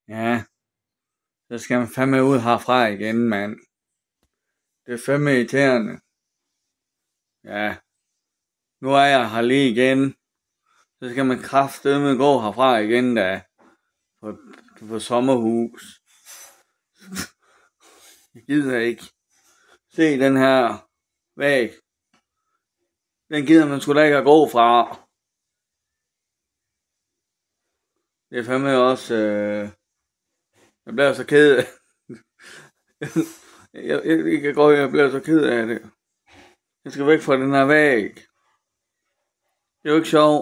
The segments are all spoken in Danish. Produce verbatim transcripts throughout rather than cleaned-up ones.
Ja, så skal man fandme ud herfra igen, mand. Det er fandme irriterende. Ja, nu er jeg her lige igen. Så skal man kraftedeme gå herfra igen, da. På, på sommerhus. Jeg gider ikke. Se den her væg. Den gider man sgu da ikke at gå fra. Det er fandme også... Øh... Jeg bliver så ked af... jeg, jeg, jeg kan godt, jeg bliver så ked af det. Jeg skal væk fra den her væg. Det er jo ikke sjovt.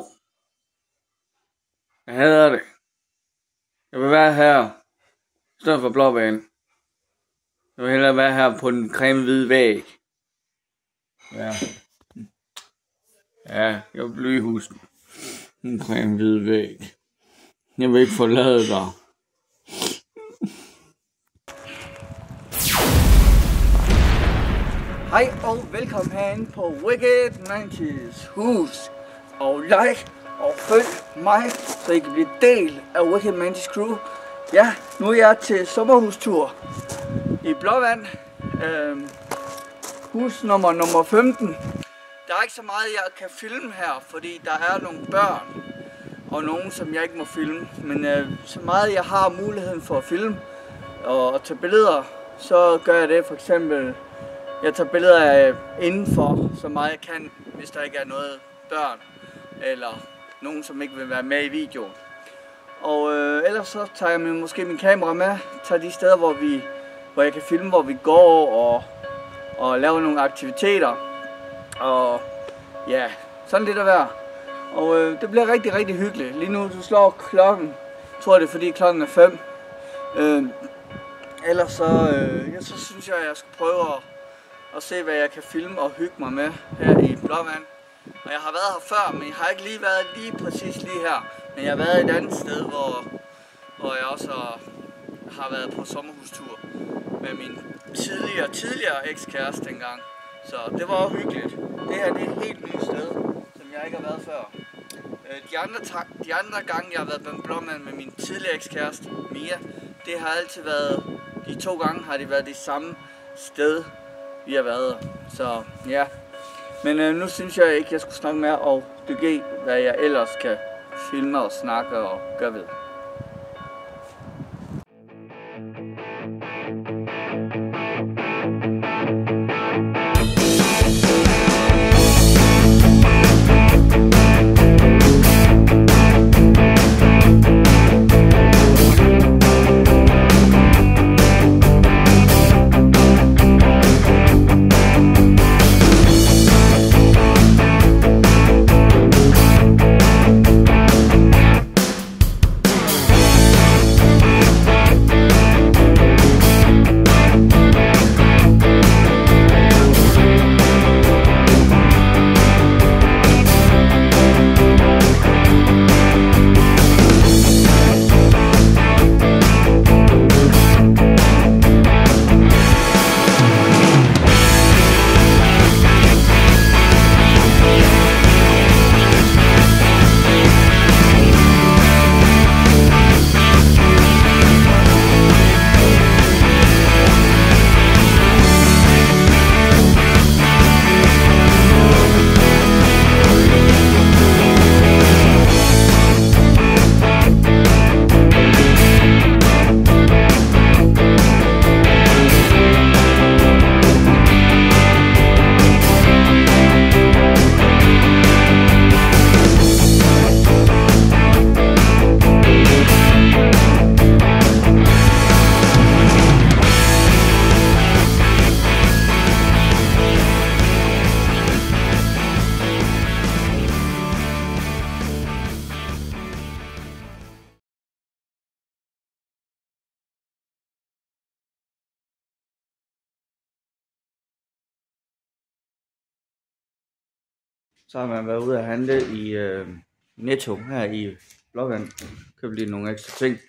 Jeg hader det. Jeg vil være her. I stedet for blåbanen. Jeg vil hellere være her på den creme-hvide væg. Ja. Ja, jeg vil blive i husen. Den creme-hvide væg. Jeg vil ikke forlade dig. Hej og velkommen herinde på Wicked nioghalvtreds hus. Og like og følg mig, så I kan blive del af Wicked nioghalvtreds crew. Ja, nu er jeg til sommerhustur i Blåvand. Øhm, hus nummer nummer femten. Der er ikke så meget jeg kan filme her, fordi der er nogle børn og nogen som jeg ikke må filme. Men øh, så meget jeg har muligheden for at filme og, og tage billeder, så gør jeg det. For eksempel jeg tager billeder af indenfor så meget jeg kan, hvis der ikke er noget børn eller nogen som ikke vil være med i videoen. Og øh, ellers så tager jeg måske min kamera med, tager de steder hvor vi hvor jeg kan filme, hvor vi går og og laver nogle aktiviteter. Og ja, sådan lidt at være. Og øh, det bliver rigtig rigtig hyggeligt. Lige nu du slår klokken. Jeg tror det er fordi klokken er fem. Øh, ellers så øh, ja, så synes jeg at jeg skal prøve at og se hvad jeg kan filme og hygge mig med her i Blåvand. Og jeg har været her før, men jeg har ikke lige været lige præcis lige her. Men jeg har været et andet sted, hvor, hvor jeg også har været på sommerhustur med min tidligere, tidligere ekskæreste dengang. Så det var også hyggeligt. Det her det er et helt nyt sted, som jeg ikke har været før. De andre, de andre gange jeg har været på Blåvand med min tidligere ekskæreste, Mia, det har altid været, de to gange har det været det samme sted, vi har været. Så ja, men øh, nu synes jeg ikke, jeg skulle snakke mere og dykke i, hvad jeg ellers kan filme og snakke og gøre ved. Så har man været ude at handle i øh, Netto her i Blåvand. Købte lige nogle ekstra ting.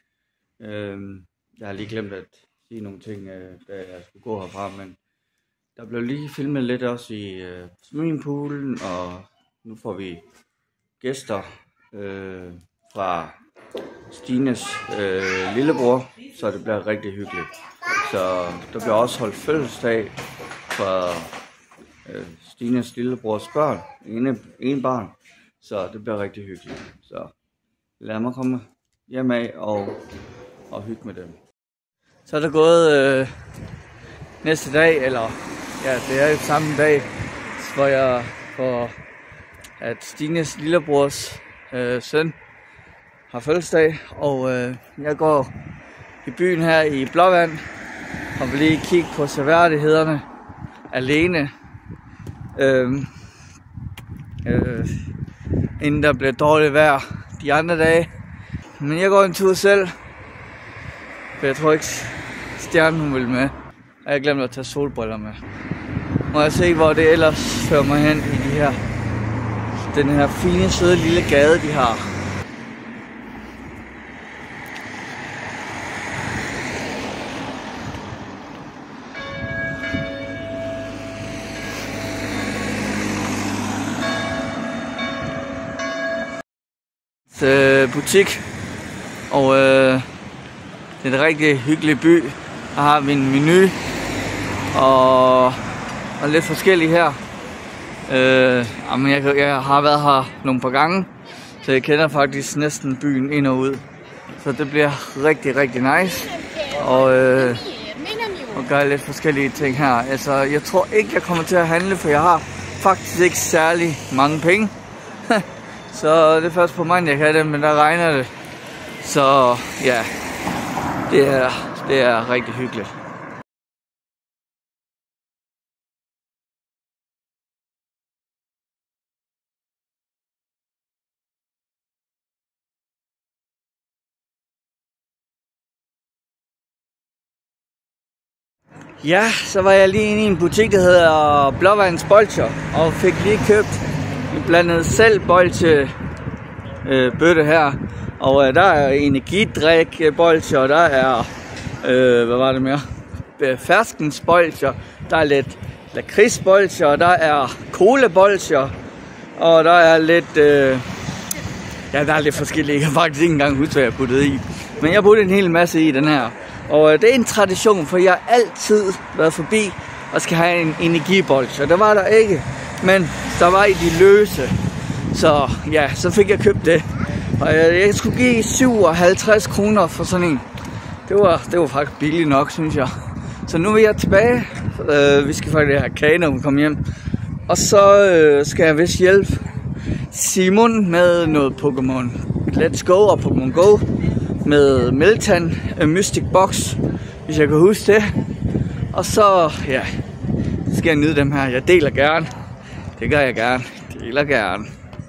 Øh, jeg har lige glemt at sige nogle ting, øh, da jeg skulle gå herfra, men der blev lige filmet lidt også i øh, swimmingpoolen, og nu får vi gæster øh, fra Stines øh, lillebror, så det bliver rigtig hyggeligt. Så der bliver også holdt fødselsdag for øh, Stines lillebrors børn, en, en barn, så det bliver rigtig hyggeligt. Så lad mig komme hjem af og, og hygge med dem. Så er der gået øh, næste dag, eller ja, det er jo samme dag, hvor jeg får, at Stines lillebrors øh, søn har fødselsdag, og øh, jeg går i byen her i Blåvand og vil lige kigge på seværdighederne alene, øh, øh, inden der bliver dårligt vejr de andre dage. Men jeg går en tur selv, for jeg tror ikke Stjernen hun vil med, og jeg glemte at tage solbriller med. Må jeg se, hvor det ellers fører mig hen i de her, den her fine, søde lille gade, de har. Øh, butik, og øh, det er en rigtig hyggelig by. Her har vi en menu og, og lidt forskellige her. Øh, jamen jeg, jeg har været her nogle par gange, så jeg kender faktisk næsten byen ind og ud. Så det bliver rigtig, rigtig nice. Og, øh, og gør lidt forskellige ting her. Altså, jeg tror ikke, jeg kommer til at handle, for jeg har faktisk ikke særlig mange penge. Så det er først på mandag, jeg kan det, men der regner det. Så ja, det er, det er rigtig hyggeligt. Ja, så var jeg lige inde i en butik, der hedder Blåvands Bolcher, og fik lige købt en blandet selv bolche øh, bøtte her. Og øh, der er energidrik bolcher, og der er, øh, hvad var det mere, ferskensbolcher, der er lidt lakridsbolcher, der er cola-bolcher, og der er lidt, øh, ja, der er lidt forskellige. Jeg kan faktisk ikke engang huske, hvad jeg puttede i. Men jeg puttede en hel masse i den her. Og øh, det er en tradition, for jeg har altid været forbi og skal have en energibolcher. Der var der ikke, men der var i de løse. Så ja, så fik jeg købt det. Og jeg, jeg skulle give syvoghalvtreds kroner for sådan en. Det var, det var faktisk billigt nok, synes jeg. Så nu er jeg tilbage. Øh, vi skal faktisk have kage, når vi kommer hjem. Og så øh, skal jeg vist hjælpe Simon med noget Pokémon Let's Go og Pokémon Go. Med Meltan Mystic Box, hvis jeg kan huske det. Og så, ja, skal jeg nyde dem her. Jeg deler gerne. Det gør jeg gerne. Deler gerne.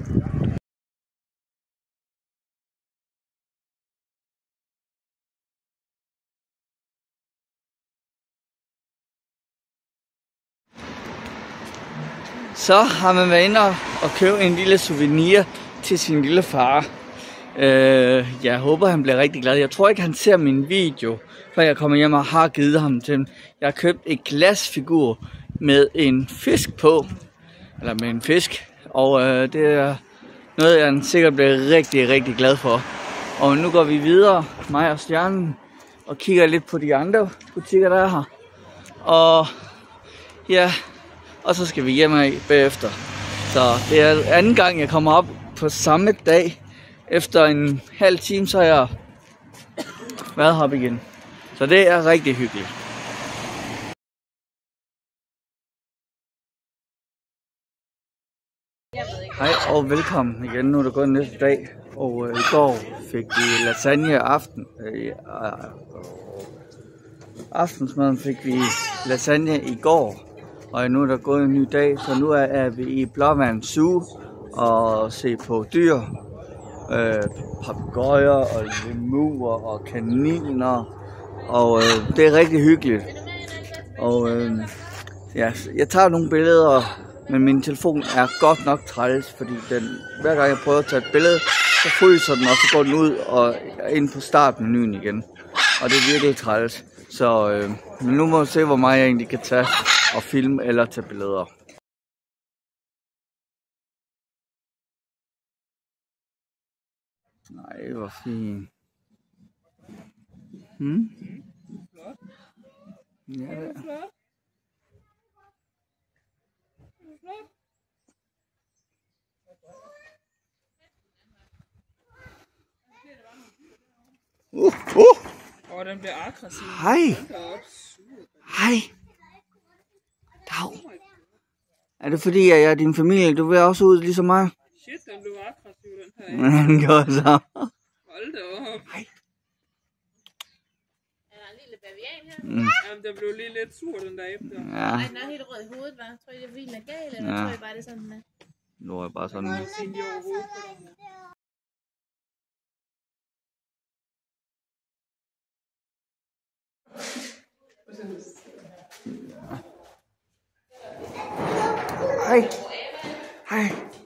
Så har man været inde og købe en lille souvenir til sin lille far. Uh, jeg håber, han bliver rigtig glad. Jeg tror ikke, han ser min video, før jeg kommer hjem og har givet ham til. Jeg har købt et glasfigur med en fisk på. Eller med en fisk. Og uh, det er noget, jeg sikkert bliver rigtig, rigtig glad for. Og nu går vi videre, mig og Stjernen, og kigger lidt på de andre butikker, der er her. Og ja, og så skal vi hjem af bagefter. Så det er anden gang, jeg kommer op på samme dag. Efter en halv time, så har jeg været heroppe igen. Så det er rigtig hyggeligt. Hej og velkommen igen. Nu er der gået næste dag. Og øh, i går fik vi lasagne aften. Øh, øh, aftensmaden fik vi lasagne i går. Og nu er der gået en ny dag. Så nu er, er vi i Blåvand Zoo og se på dyr. Øh, papegøjer og lemurer og kaniner, og øh, det er rigtig hyggeligt. Og øh, ja, jeg tager nogle billeder, men min telefon er godt nok træls, fordi den, hver gang jeg prøver at tage et billede, så fryser den, og så går den ud og ind på startmenuen igen. Og det er virkelig træls. Så øh, men nu må vi se, hvor meget jeg egentlig kan tage og filme eller tage billeder. Nej, Ej, hvor fint. Hmm? Flot. Ja. Er det flot? Er det flot? Uh, uh. Åh, den bliver aggressiv. Hej. Den er op. Hej. Dag. Er det fordi, at jeg er din familie? Du vil også ud ligesom mig? Shit, den blev aggressiv, den her. Ja, den gjorde så. Hold da op. Hej. Er der en lille bavian her? Mm. Jamen, den blev lige lidt sur, den der efter. Ja, Nej, den er helt rød i hovedet, hva'? Tror I, det er fordi, den er gal, eller Ja. tror I bare, det er sådan, den er? nu er jeg bare sådan. Siden de overhovedet på den. Hej. Hej.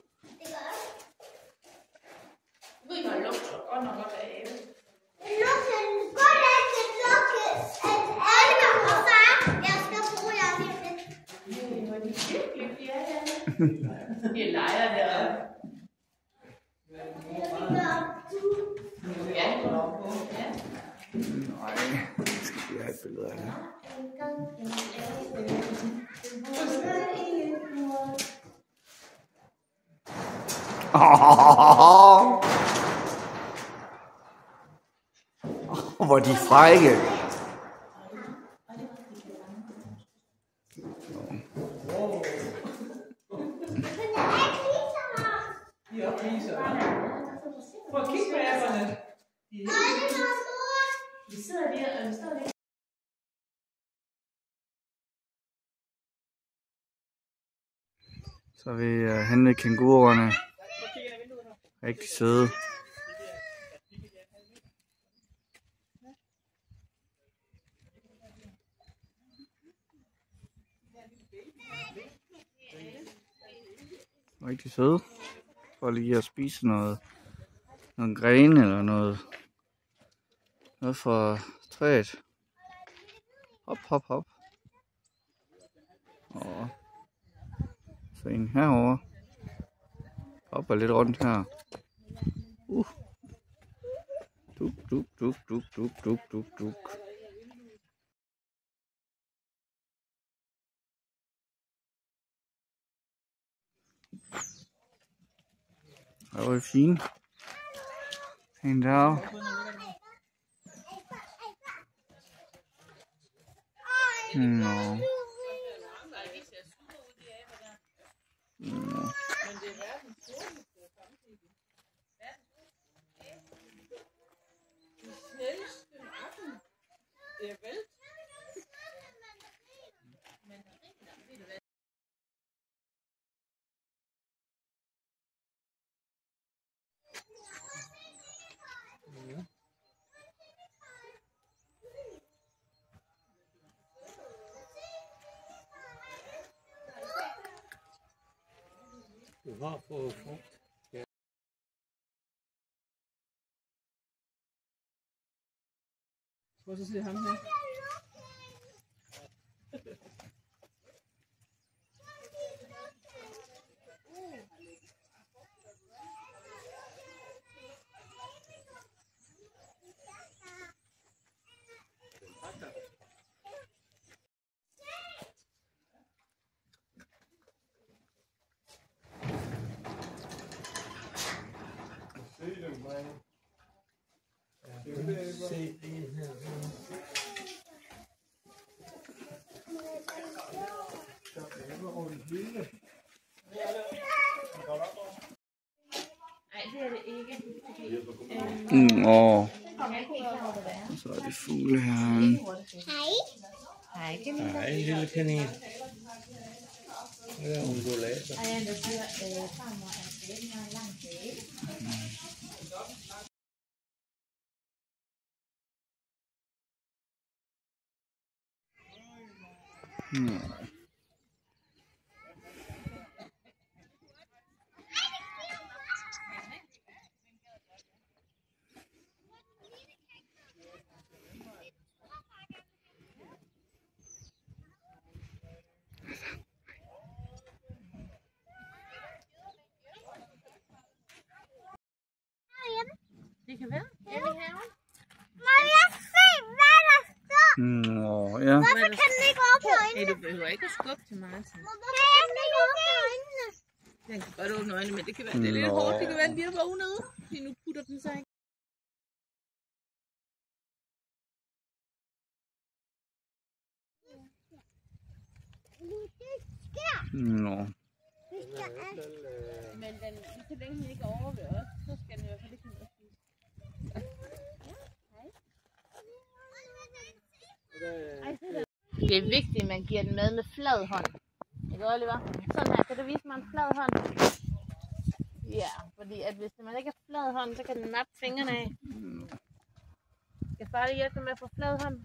Vi leger deroppe. Ja, Nej, skal vi have et billede af det? Oh, hvor er de frække. De opviser. Prøv at kigge på æberne. vi sidder lige og vi står lige. Så er vi uh, henne ved kænguruerne. Rigtig søde. Rigtig søde. For lige at spise noget, noget grene eller noget, noget fra træet. Hop, hop, hop. Og så en herover. Hopper lidt rundt her. Uh. Duk, duk, duk, duk, duk, duk, duk, duk. Det var fint. Fint der. Nå. Nå. Du har fået frugt. Prøv så se ham her. Se det her. Nej, det er det ikke. Mm, åh. Jeg er ikke helt klar over, hvad det er. Så er det fugle herinde. Hej, Camilla. Nej, en lille kanin. Det er undulater. Og jeg endda siger, at farmor er stadig meget langt væk. Mm. Det kan være hjemme i haven. Må jeg se, hvad der står? Nå, ja. Hvorfor kan den ikke åbne Hey, øjnene? du behøver ikke at skubbe til Martin. Hvorfor kan den ikke åbne øjnene? Den kan godt åbne øjnene, men det kan være det er lidt Nå. hårdt. Det kan være, at den lige er vågnet. Fordi nu putter den sig ikke. Det sker. Nå. Det sker alt. Men den, så længe den ikke er over ved os, så skal den i hvert fald ikke have noget at spise. Det er vigtigt, at man giver den med med flad hånd. Ikke, Oliver? Sådan her. Kan du vise mig en flad hånd? Ja, fordi at hvis man ikke har flad hånd, så kan den nappe fingrene af. Skal far lige hjælpe dig med at få flad hånd?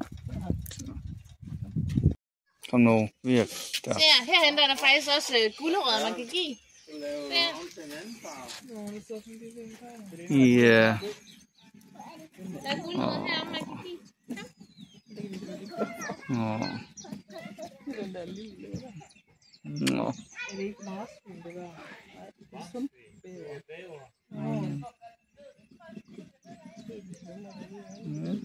Kom nu, virk. Der. Se her, her henter der faktisk også øh, gulerødder, man kan give. Der. Ja. Der er gulerødder her, man kan give. Nå. Nå. Er det ikke marsvin, det der? Nej, det er sumpbæver. Mm.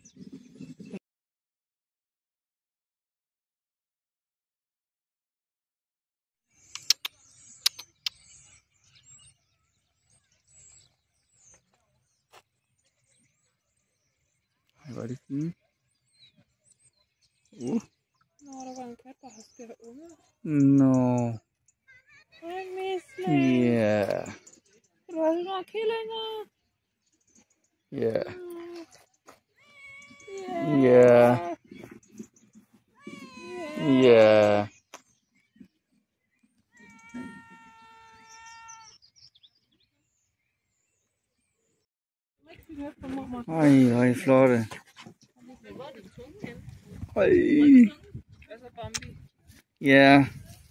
Ej, hvor er det fint. Uh. Nå, der var en kat, der har skært unger. Nå. Hej, Misling. Ja. Du har sådan nogle killinger. Ja. Ja. Ja. Ej, hvor er I flotte. Ej. Hvad så, Bambi? Ja.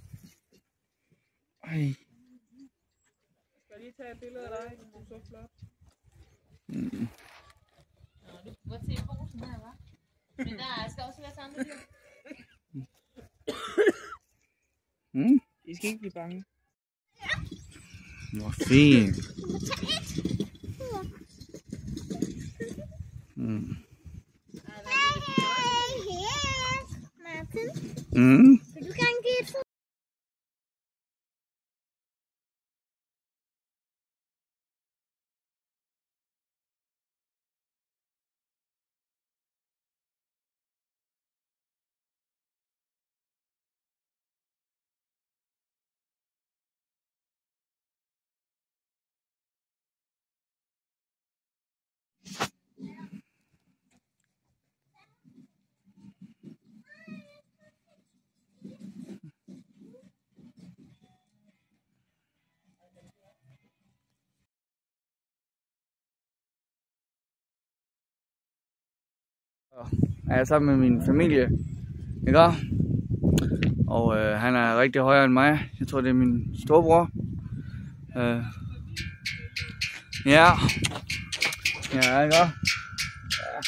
Ej. Skal jeg lige tage et billede af dig? Du er så flot. Mm. Nå, du kan godt se posen her, hva'? Men der skal også være sådan andre dyr. Mm. I skal ikke blive bange. Hvor fint. Mm. Martin, Mm. vil du gerne give et fod? Er jeg sammen med min familie, ikke? Og øh, han er rigtig højere end mig. Jeg tror, det er min storebror. Øh. Ja. Ja, ikke? Ja.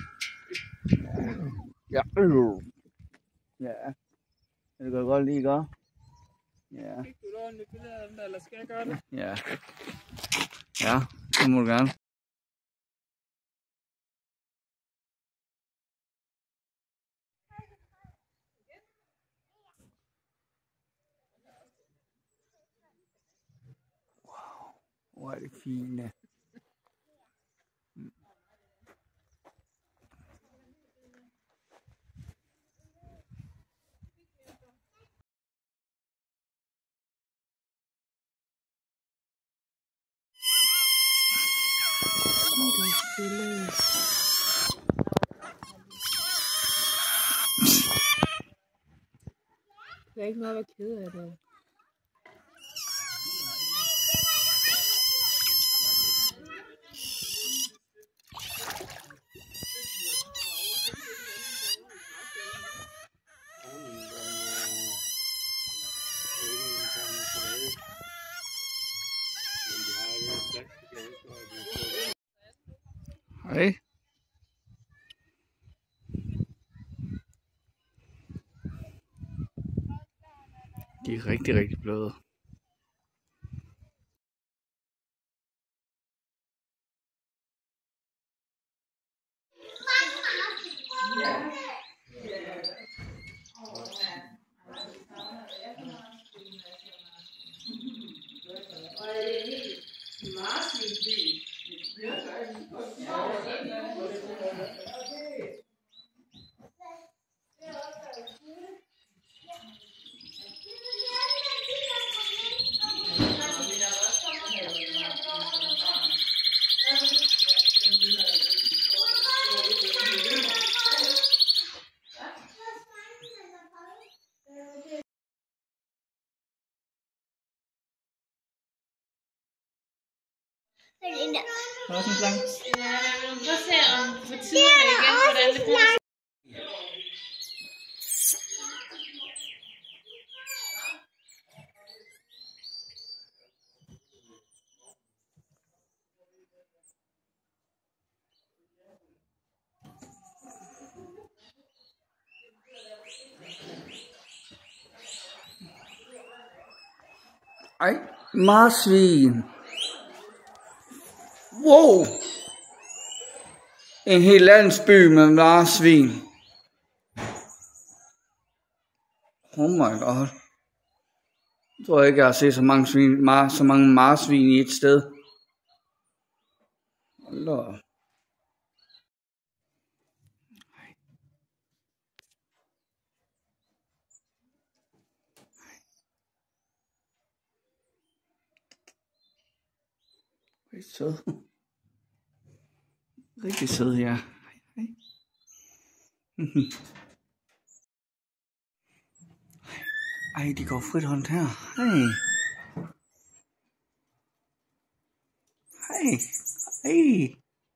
Ja. Ja. Det kan godt lide, ikke? Ja. Fik du et ordentligt billede af dem der, eller skal jeg gøre det? Ja. Ja, det må du gerne. Wow, hvor er det fine. Det er ikke noget at være ked af det. Hej. De er rigtig, rigtig bløde. Der er også en slange. Ja, men prøv at se om på tiderne igen, hvordan det passer. Ej, marsvin. Wow. En hel landsby med marsvin. Oh my god. Jeg tror ikke, jeg har set så mange, svin, mar, så mange marsvin i et sted. Hold da op. Rigtig sød. Rigtig sød, ja. Hej. Ej, de går frit hånd her. Hej. Hej. Hej.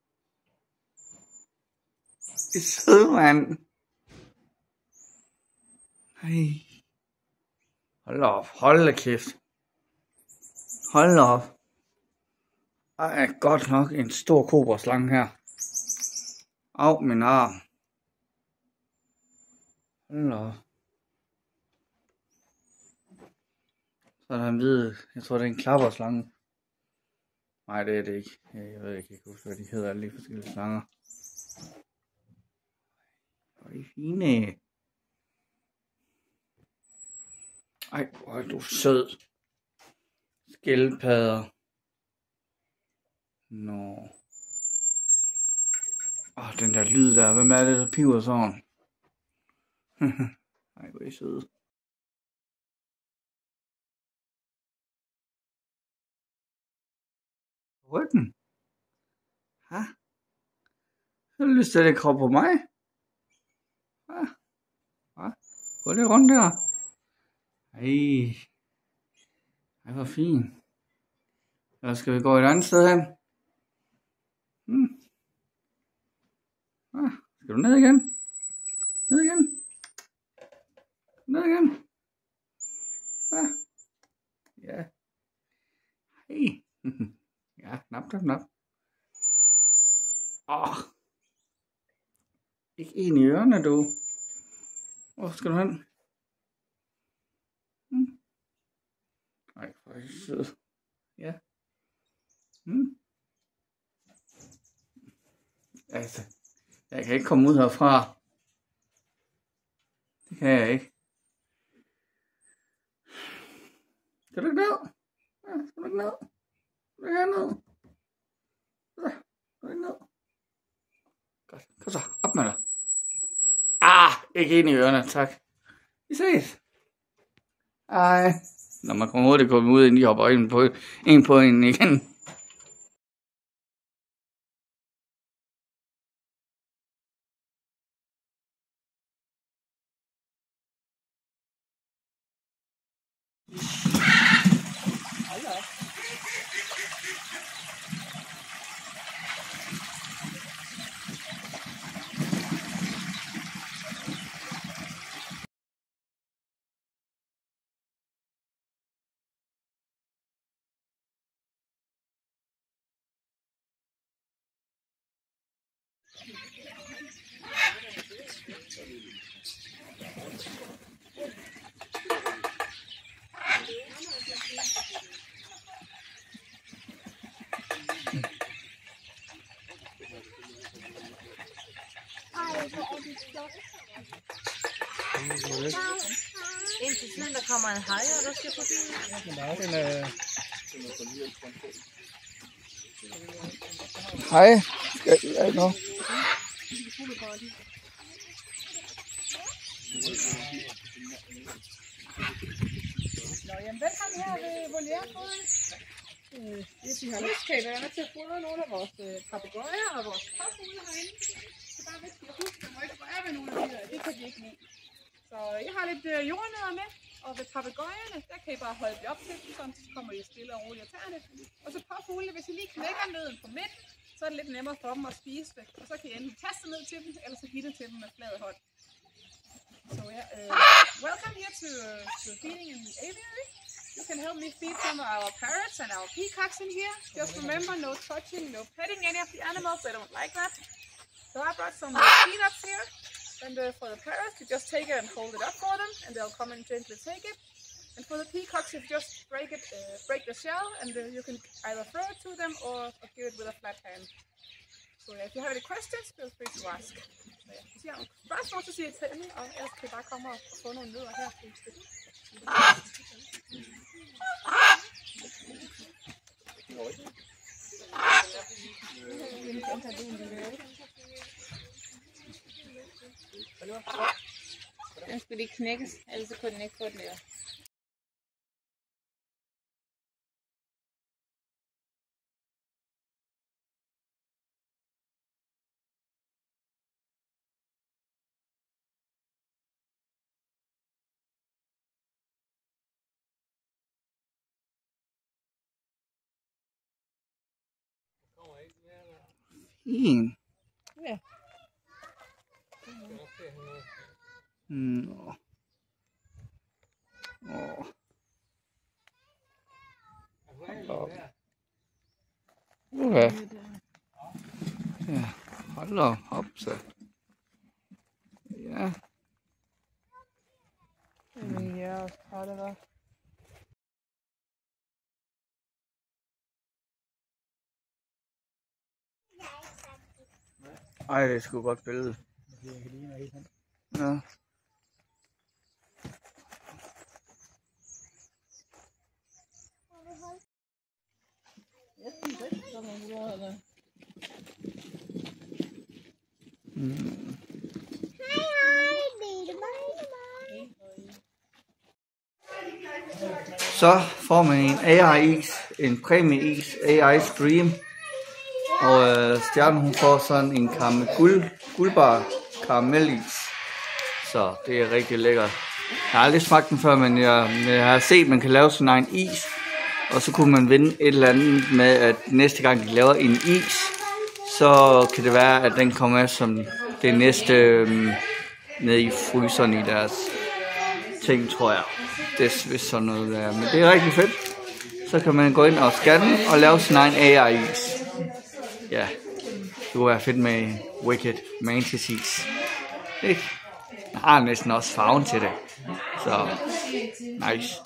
Det er sød, mand. Hej. Hold op. Hold da kæft. Hold op. Ej, godt nok en stor kobraslange her. Au, min arm. Hold op. Så er der en hvid, jeg tror det er en klapperslange. Nej, det er det ikke. Jeg ved ikke, jeg kan huske, hvad de hedder, alle de forskellige slanger. Hvor er de fine. Ej, hvor er du sød. Skildpadder. Nå. Åh, oh, den der lyd der. Hvem er det, der piver sådan? Ej, hvor er I søde. Ryggen? Hæ? Har du lyst til at lægge krop på mig? Hæ? Hæ? Gå lidt rundt der. Ej. Ej, hvor fint. Eller skal vi gå et andet sted hen? Hmm. Ah, skal du ned igen? Ned igen? Ned igen? Ah. Ja. Hej. Ja, knap, knap, knap. Åh. Ikke en i ørerne, du. Hvor skal du hen? Hmm. Ej, hvor er I sød. Ja. Hmm. Altså, jeg kan ikke komme ud herfra. Det kan jeg ikke. Skal du ikke ned? Ja, skal du ikke ned? Skal du ikke ned? Ja, skal du ikke ned? Godt, kom så, op med dig. Ah, ikke ind i ørerne, tak. Vi ses. Ej. Når man kommer hurtigt komme ud, inden de hopper ind på en på en igen. Indtil siden der kommer en hej, og der skal forbi. Men der er også en... Øh... Hej. Skal jeg ikke noget? Nå, jamen velkommen her ved Volierfoden. Hvis I har lyst, kan I være med til at fodre nogle af vores papegøjer og vores påfugle herinde. Så bare hvis I husker, at må ikke røre ved nogle af de der, det kan de ikke lide. Så jeg har lidt jordnødder med, og ved papegøjerne, der kan I bare holde det op til, sådan så kommer I stille og roligt og tager det. Og så påfuglene, hvis I lige knækker nøden på midten, så er det lidt nemmere for dem at spise det. Og så kan I enten kaste ned til dem, eller så give det til dem med flad hånd. So yeah, uh, welcome here to, uh, to feeding in the aviary. You can help me feed some of our parrots and our peacocks in here. Just remember, no touching, no petting any of the animals. They don't like that. So I brought some uh, peanuts here. And uh, for the parrots, you just take it and hold it up for them, and they'll come and gently take it. And for the peacocks, you just break it, uh, break the shell, and uh, you can either throw it to them or, or give it with a flat hand. Så ja, if you have any questions, feel free to ask. Så ja, hvis I har nogle spørgsmål, så siger jeg til mig, og ellers kan I bare komme og få nogle nødder her. Den skulle lige knækkes, ellers så kunne den ikke få den der. Fin. Ja. Nå. Åh. Okay. Ja, hold da op så. Ja. Jamen, jeg er også træt af det. Ej, det er sgu godt billede. Ja. Mm. Så får man en A I-is, en præmie-is, A I Stream. Og øh, stjernen hun får sådan en karamel, guld, guldbar karamelis. Så det er rigtig lækkert. Jeg har aldrig smagt den før, men jeg, jeg har set, at man kan lave sådan en is. Og så kunne man vinde et eller andet med, at næste gang de laver en is, så kan det være, at den kommer med som det næste øh, nede i fryseren i deres ting, tror jeg. Det er vist sådan noget der. Men det er rigtig fedt. Så kan man gå ind og scanne og lave sin egen A I-is. Ja, det kunne være fedt med Wicked Mantis is. Ikke? Jeg har næsten også farven til det. Så, nice.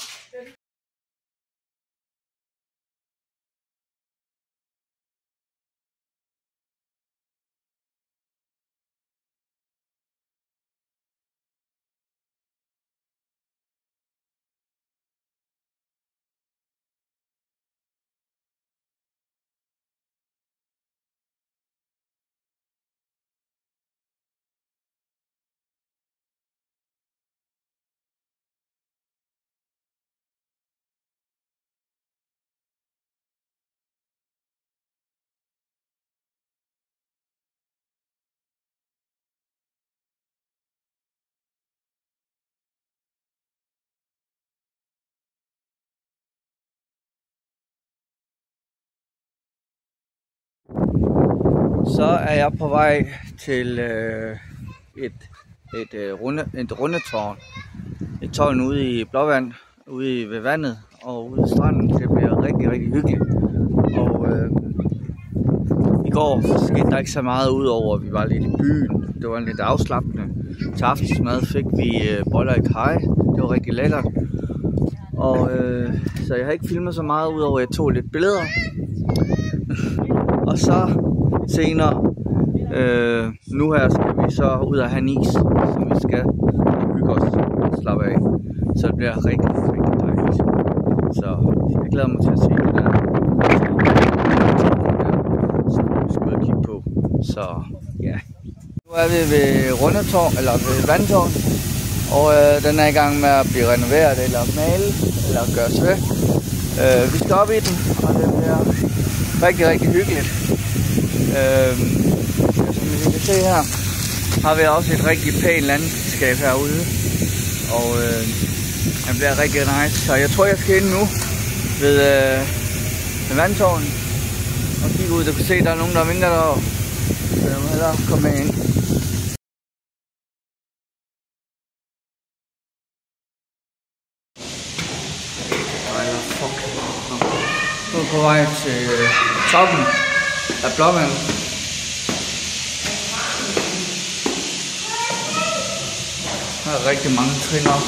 Så er jeg på vej til øh, et, et, øh, runde, et rundetårn. Et tårn ude i Blåvand, ude ved vandet og ude i stranden. Det bliver rigtig, rigtig hyggeligt. Og øh, i går skete der ikke så meget udover, at vi var lidt i byen. Det var lidt afslappende. Til aftensmad fik vi øh, boller i kaj. Det var rigtig lækkert. Og øh, så jeg har ikke filmet så meget udover, at jeg tog lidt billeder. Og så senere, Øh, nu her skal vi så ud og have en is, som vi skal hygge os og slappe af. Så det bliver rigtig, rigtig dejligt. Så jeg glæder mig til at se det der. Så vi skal ud og kigge på. Så ja. Nu er vi ved Rundetårn, eller ved Vandtårn. Og øh, den er i gang med at blive renoveret, eller malet, eller gøres ved. Øh, vi skal op i den, og det bliver rigtig, rigtig hyggeligt. Øh, som I kan se her, har vi også et rigtig pænt landskab herude. Og øh, det bliver rigtig nice. Så jeg tror, jeg skal ind nu ved, øh, ved Vandtårnen og kigge ud. Du kan se, der er nogen, der vinker derovre. Så jeg må hellere komme med ind. Nu er vi på vej til toppen af Blåvand. Der er rigtig mange trin op.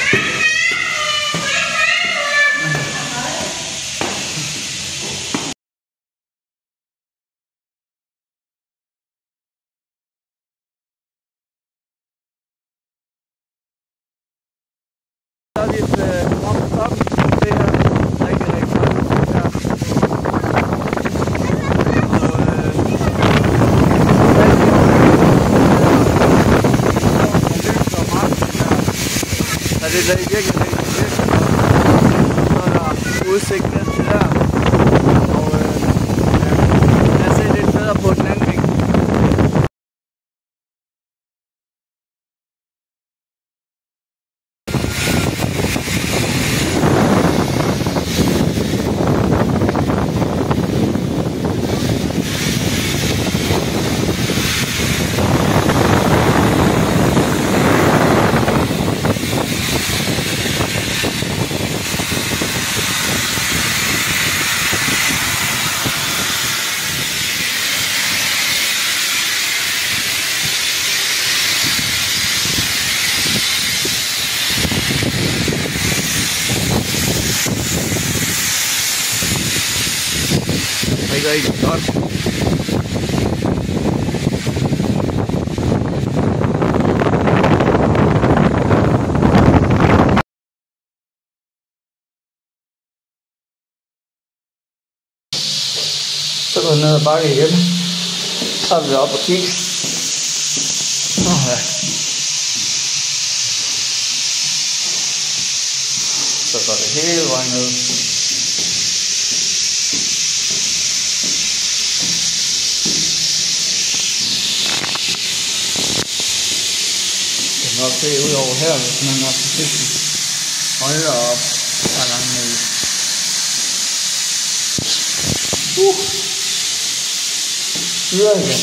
Så er vi oppe på toppen. Det her er rigtig, rigtig godt her. Og øh, så det er virkelig, virkelig, virkelig godt. Så er der udsigt ned til der. Og øh, ja, jeg ser lidt bedre på den anden vinkel. Rigtig, rigtig godt. Så går vi ned ad bakke igen. Så er vi op og kigge. Nå ja. Så går det hele vejen ned. Man kan også se ud over her, hvis man er forsigtig. Hold da op, der er langt ned. Uh! Videre igen.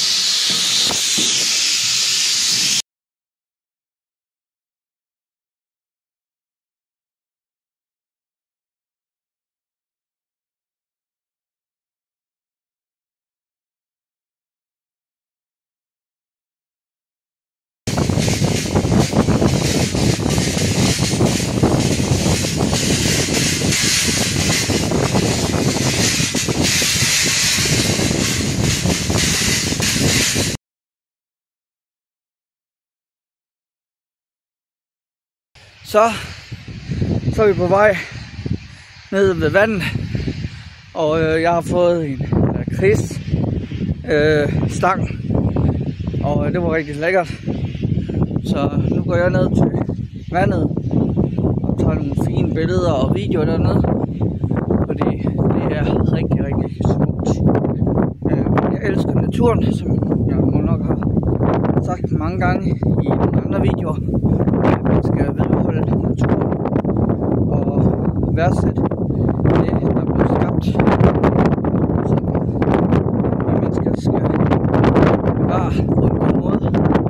Så, så er vi på vej ned ved vandet, og øh, jeg har fået en lakrids øh, stang, og øh, det var rigtig lækkert. Så nu går jeg ned til vandet og tager nogle fine billeder og videoer dernede, fordi det er rigtig, rigtig smukt. Øh, jeg elsker naturen, som jeg må nok have sagt mange gange i nogle andre videoer. Man skal vedholde naturen og værdsætte det, der bliver skabt, som vi mennesker skal bevare på en god måde.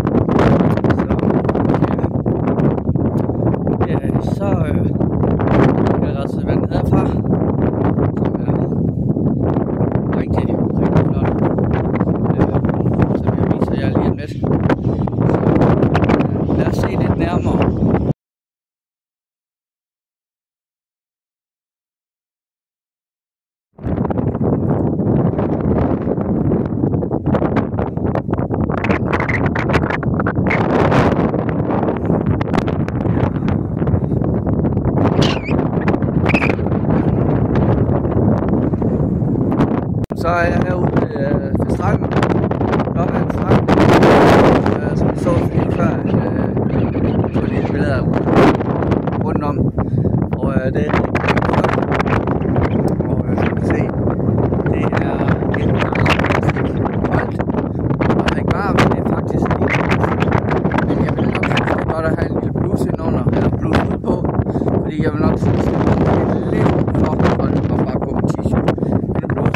Så ja, ja så øh, er der altså vand herfra, som er rigtig, rigtig flot. Øh, så jeg viser jer lige om lidt. Lad os se lidt nærmere. godt at have en lille bluse indenunder, eller bluse ud på, fordi jeg vil nok synes, at det er lidt for koldt at bare gå med t-shirt. Men en bluse,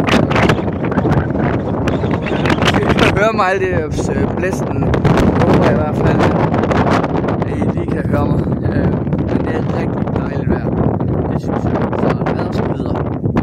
jeg kan høre mig alt det blæsten, håber jeg i hvert fald, at I lige kan høre mig. Men det er rigtig dejligt vejr, det synes jeg, så lad os gå videre.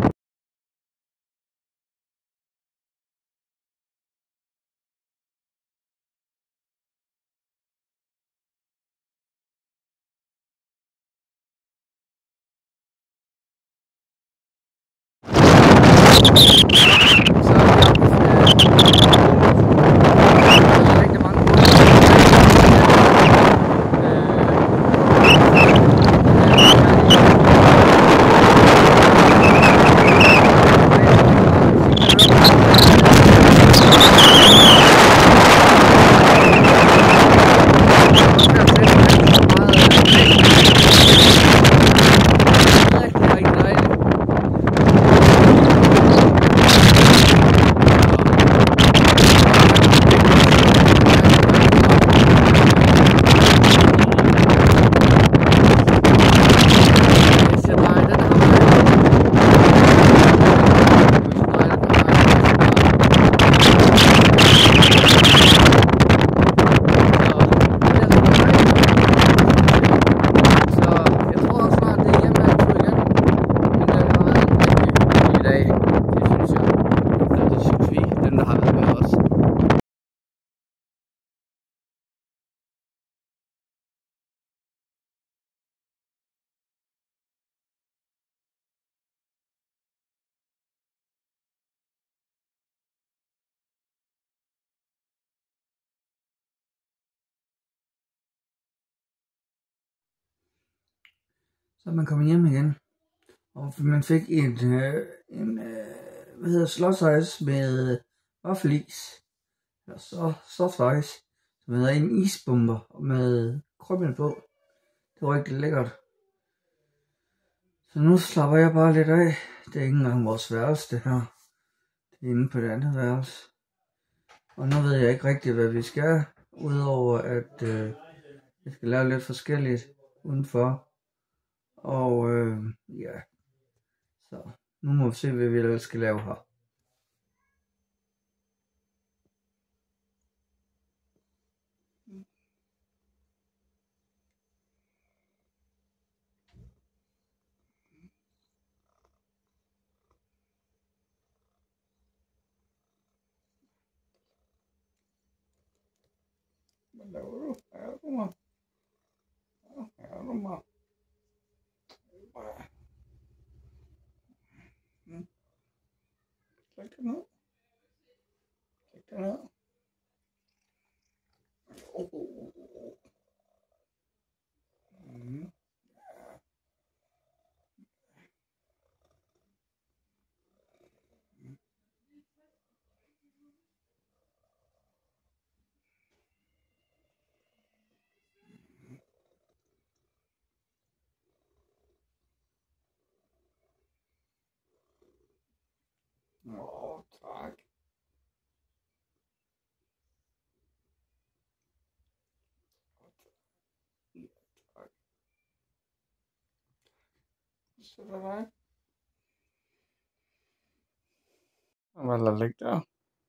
Så er man kommet hjem igen, og man fik en, øh, en øh, hvad hedder slåsejs med vaffelis, eller så softice, som hedder en isbomber med krymmel på. Det var rigtig lækkert. Så nu slapper jeg bare lidt af. Det er ikke engang vores værelse, det her. Det er inde på det andet værelse. Og nu ved jeg ikke rigtig, hvad vi skal, udover at øh, vi skal lave lidt forskelligt udenfor. Og øh, ja, så nu må vi se, hvad vi ellers skal lave her. Hvad laver du? Er du mig? Er du mig? Læg det ned. Læg det ned. Oh, oh, oh. Mm. Åh, oh, tak. Ja, tak. Så der var hvad der ligger der.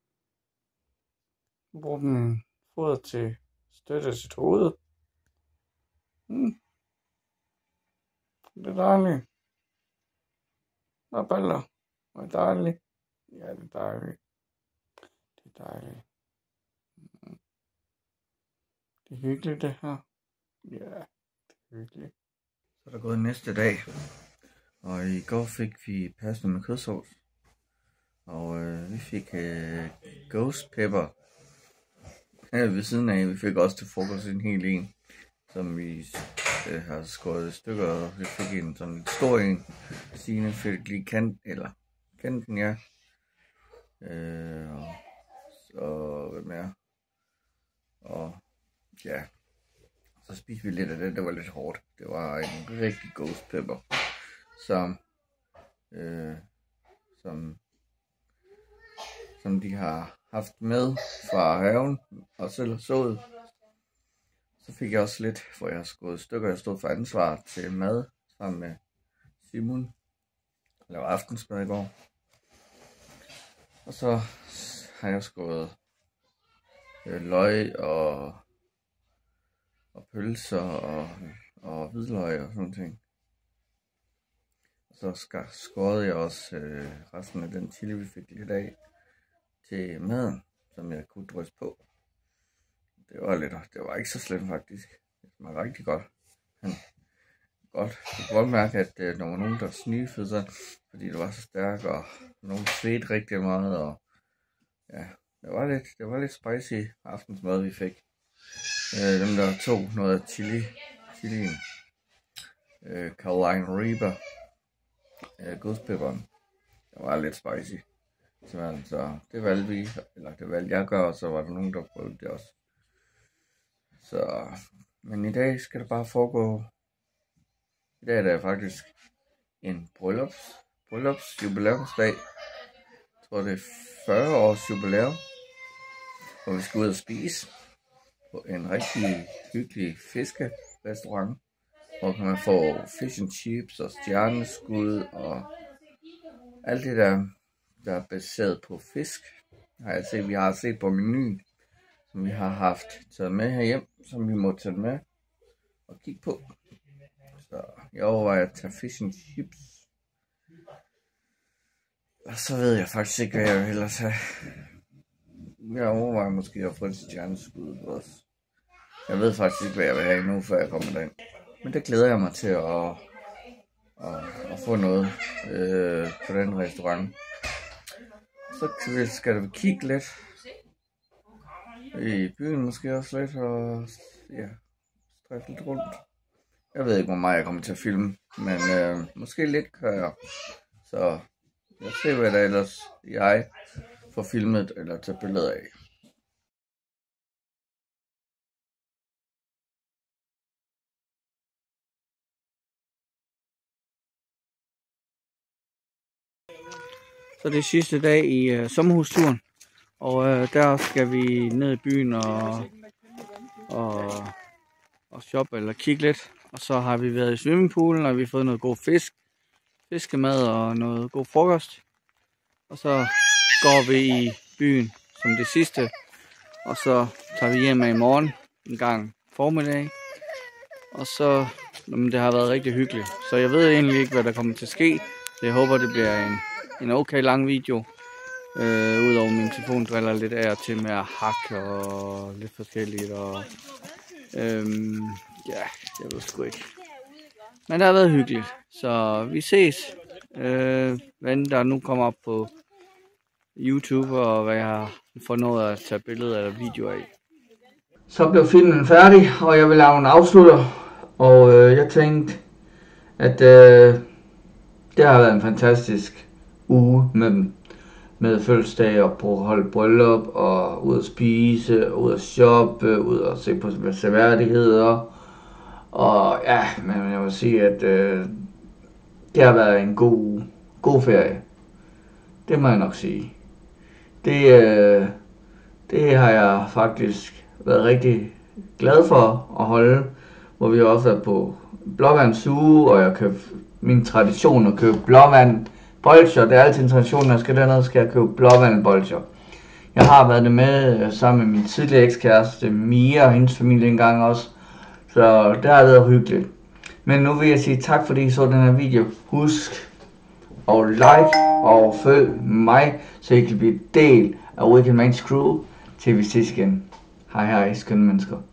Brug den foder til støtte af sit hoved. Mm. Det er dejligt. Nå, baller. Det er dejligt. Ja, det er dejligt. Det er dejligt. Mm. Det er hyggeligt, det her. Ja, det er hyggeligt. Så er der gået næste dag. Og i går fik vi pasta med kødsovs. Og øh, vi fik øh, ghost pepper her ved siden af. Vi fik også til frokost en hel en, som vi øh, har skåret i stykker. Og vi fik en sådan en stor en. Stine fik lige kant, eller kanten, ja. Øh, og så hvad mere. Og ja, så spiste vi lidt af det. Det var lidt hårdt. Det var en rigtig ghost pepper, som øh, som som de har haft med fra haven og selv sået. Så fik jeg også lidt, for jeg har skåret stykker, jeg stod for ansvar til mad sammen med Simon. Jeg lavede aftensmad i går. Og så har jeg skåret øh, løg og, og pølser og, og hvidløg og sådan ting. Og så skårede jeg også øh, resten af den chili, vi fik lidt af, til maden, som jeg kunne drysse på. Det var lidt, det var ikke så slemt faktisk. Det smagte rigtig godt. Men godt. Jeg kunne godt mærke, at øh, der var nogen, der snyfede sig, fordi det var så stærkt, og nogen svedte rigtig meget, og ja, det var lidt, det var lidt spicy aftensmad, vi fik. Øh, dem der tog noget af chili, chilien, øh, Carolina Reaper, øh, godpepperen. Det var lidt spicy. Så det valgte vi, eller det valgte jeg gøre, og så var der nogen, der prøvede det også. Så, men i dag skal det bare foregå. I dag er det faktisk en bryllups, bryllups jubilæumsdag. Jeg tror det er fyrre års jubilæum, hvor vi skal ud og spise på en rigtig hyggelig fiskerestaurant, hvor kan man få fish and chips og stjerneskud og alt det der, der er baseret på fisk. Har jeg set, vi har set på menuen, som vi har haft taget med herhjem, som vi må tage med og kigge på. Så jeg overvejer at tage fish and chips. Og så ved jeg faktisk ikke, hvad jeg vil hellere tage. Jeg overvejer måske at få et stjerneskud også. Jeg ved faktisk ikke, hvad jeg vil have endnu, før jeg kommer derind. Men det glæder jeg mig til at, at, at få noget øh, på den restaurant. Så skal vi kigge lidt i byen måske også lidt, og ja, straffe lidt rundt. Jeg ved ikke, hvor meget jeg kommer til at filme, men øh, måske lidt kan jeg. Så jeg ser, hvad der ellers jeg får filmet eller taget billeder af. Så det er sidste dag i øh, sommerhusturen, og øh, der skal vi ned i byen og, og, og shoppe eller kigge lidt. Og så har vi været i swimmingpoolen, og vi har fået noget god fisk, fiskemad og noget god frokost. Og så går vi i byen som det sidste, og så tager vi hjem i morgen en gang formiddag. Og så, jamen, det har været rigtig hyggeligt, så jeg ved egentlig ikke, hvad der kommer til at ske. Så jeg håber, det bliver en En okay lang video, øh, udover min telefon driller lidt af og til med at hakke og lidt forskelligt, og øhm, ja, jeg ved sgu ikke. Men det har været hyggeligt, så vi ses, øh, hvad der nu kommer op på YouTube, og hvad jeg har fået noget at tage billeder eller videoer af. Så blev filmen færdig, og jeg vil lave en afslutter, og øh, jeg tænkte, at øh, det har været en fantastisk uge med, med fødselsdag og på holde bryllup og ud at spise, ud at shoppe, ud at se på seværdigheder. Og ja, men jeg vil sige, at øh, det har været en god, god ferie. Det må jeg nok sige. Det, øh, det har jeg faktisk været rigtig glad for at holde, hvor vi også er på blåvandsuge, og jeg køber min tradition at købe blåvand bolcher. Det er altid en tradition, når jeg skal dernede, skal jeg købe blåvand bolcher. Jeg har været det med sammen med min tidligere ekskæreste Mia og hendes familie engang også, så det har været hyggeligt. Men nu vil jeg sige tak, fordi I så den her video. Husk at like og følg mig, så I kan blive del af Wicked Mantis Crew, til vi ses igen. Hej hej, skønne mennesker.